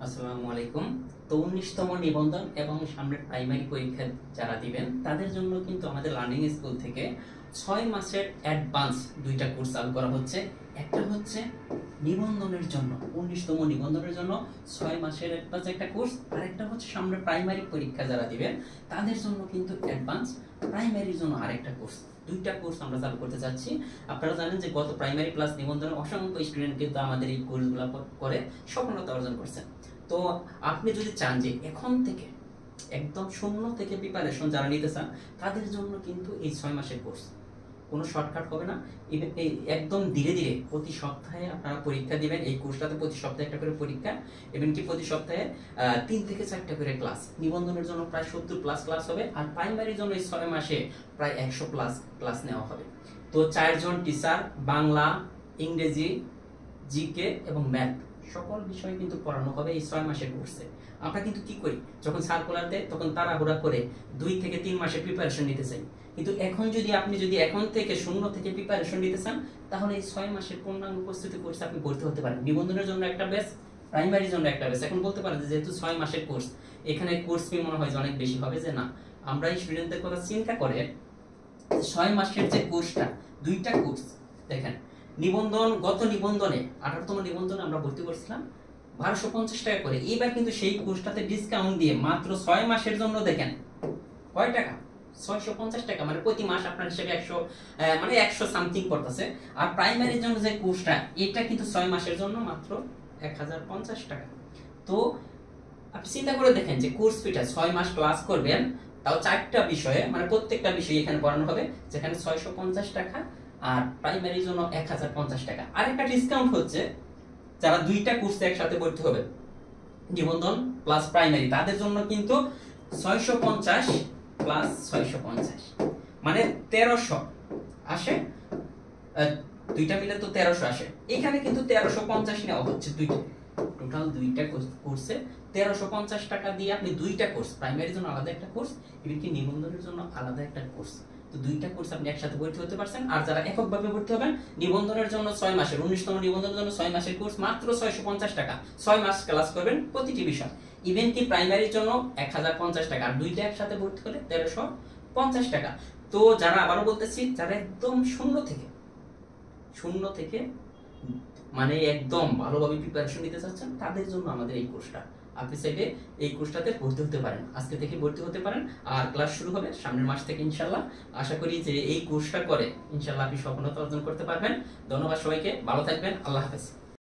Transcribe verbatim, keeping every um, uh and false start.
আসসালামু আলাইকুম। তো উনিশতম নিবন্ধন এবং সামনের প্রাইমারি পরীক্ষা যারা দিবেন তাদের জন্য কিন্তু আমাদের লার্নিং স্কুল থেকে ছয় মাসের অ্যাডভান্স দুইটা কোর্স চালু করা হচ্ছে। একটা হচ্ছে নিবন্ধনের জন্য, উনিশতম নিবন্ধনের জন্য ছয় মাসের অ্যাডভান্স একটা কোর্স, আর একটা হচ্ছে সামনের প্রাইমারি পরীক্ষা যারা দিবেন তাদের জন্য কিন্তু অ্যাডভান্স প্রাইমারির জন্য আরেকটা কোর্স। দুইটা কোর্স আমরা চালু করতে যাচ্ছি। আপনারা জানেন যে গত প্রাইমারি প্লাস নিবন্ধনের অসংখ্য স্টুডেন্ট কিন্তু আমাদের এই কোর্সগুলো করে সফলতা অর্জন করছেন। তো আপনি যদি চান যে এখন থেকে একদম শূন্য থেকে প্রিপারেশন যারা নিতে চান তাদের জন্য কিন্তু এই ছয় মাসের কোর্স, কোনো শর্টকাট হবে না। এই একদম ধীরে ধীরে প্রতি সপ্তাহে আপনারা পরীক্ষা দিবেন। এই কোর্সটাতে প্রতি সপ্তাহে একটা করে পরীক্ষা, এবং কি প্রতি সপ্তাহে তিন থেকে চারটা করে ক্লাস। নিবন্ধনের জন্য প্রায় সত্তর প্লাস ক্লাস হবে, আর প্রাইমারির জন্য এই ছয় মাসে প্রায় একশো প্লাস ক্লাস নেওয়া হবে। তো চারজন টিচার বাংলা, ইংরেজি, জিকে এবং ম্যাথ সকল বিষয় কিন্তু পড়ানো হবে এই ছয় মাসের কোর্সে। আমরা কিন্তু কি করি, যখন সার্কুলার দেয় তখন তাড়াহুড়া করে দুই থেকে তিন মাসের প্রিপারেশন নিতে চাই, কিন্তু এখন যদি আপনি যদি এখন থেকে শূন্য থেকে প্রিপারেশন নিতে চান তাহলে এই ছয় মাসের পূর্ণাঙ্গ প্রস্তুতি কোর্সে আপনি ভর্তি হতে পারেন। নিবন্ধনের জন্য একটা ব্যাচ, প্রাইমারির জন্য একটা ব্যাচ। এখন বলতে পারেন যেহেতু ছয় মাসের কোর্স, এখানে কোর্স ফি মনে হয় যে অনেক বেশি হবে, যে না, আমরা এই স্টুডেন্টদের কথা চিন্তা করে ছয় মাসের যে কোর্সটা, দুইটা কোর্স দেখেন। নিবন্ধন, গত নিবন্ধনে আঠারোতম নিবন্ধনে আমরা ভর্তি করছিলাম বারোশো পঞ্চাশ টাকা করে। এবার কিন্তু সেই কোর্সটাতে ডিসকাউন্ট দিয়ে মাত্র ছয় মাসের জন্য দেখেন কয় টাকা, ছয়শো পঞ্চাশ টাকা, মানে প্রতি মাস আপনার হিসেবে একশো মানে একশো সামথিং পড়তেছে। আর প্রাইমারির জন্য যে কোর্সটা, এটা কিন্তু ছয় মাসের জন্য মাত্র এক হাজার পঞ্চাশ টাকা। তো আপনি চিন্তা করে দেখেন যে কোর্স ফিটা ছয় মাস ক্লাস করবেন, তাও চারটা বিষয়ে, মানে প্রত্যেকটা বিষয় এখানে পড়ানো হবে, যেখানে ছয়শো পঞ্চাশ টাকা, আর প্রাইমারির জন্য এক হাজার পঞ্চাশ টাকা। আরেকটা ডিসকাউন্ট হচ্ছে যারা দুইটা কোর্সে একসাথে ভর্তি হবে, নিবন্ধন প্লাস প্রাইমারি, তাদের জন্য কিন্তু ছয়শো পঞ্চাশ প্লাস ছয়শো পঞ্চাশ মানে তেরোশো আসে, দুইটা মিলে তো তেরোশো আসে। এখানে কিন্তু তেরোশো পঞ্চাশ নেওয়া হচ্ছে দুইটা, টোটাল দুইটা কোর্সে তেরোশো পঞ্চাশ টাকা দিয়ে আপনি দুইটা কোর্স, প্রাইমারির জন্য আলাদা একটা কোর্স, এমনকি নিবন্ধনের জন্য আলাদা একটা কোর্স, তো দুইটা কোর্স আপনি একসাথে ভর্তি হতে পারছেন। আর যারা এককভাবে ভর্তি হবেন, নিবন্ধনের জন্য ছয় মাসের, উনিশতম নিবন্ধনের জন্য ছয় মাসের কোর্স মাত্র ছয়শো পঞ্চাশ টাকা, ছয় মাস ক্লাস করবেন প্রতিটি বিষয়। ইভেন কি প্রাইমারির জন্য এক হাজার পঞ্চাশ টাকা, আর দুইটা একসাথে ভর্তি হলে তেরোশো পঞ্চাশ টাকা। তো যারা, আবারও বলতেছি, যারা একদম শূন্য থেকে শূন্য থেকে মানে একদম ভালোভাবে প্রিপারেশন নিতে চাচ্ছেন তাদের জন্য আমাদের এই কোর্সটা। আপনি চাইলে এই কোর্সটাতে ভর্তি হতে পারেন, আজকে থেকে ভর্তি হতে পারেন। আর ক্লাস শুরু হবে সামনের মাস থেকে ইনশাল্লাহ। আশা করি যে এই কোর্সটা করে ইনশাল্লাহ আপনি সফলতা অর্জন করতে পারবেন। ধন্যবাদ সবাইকে, ভালো থাকবেন, আল্লাহ হাফেজ।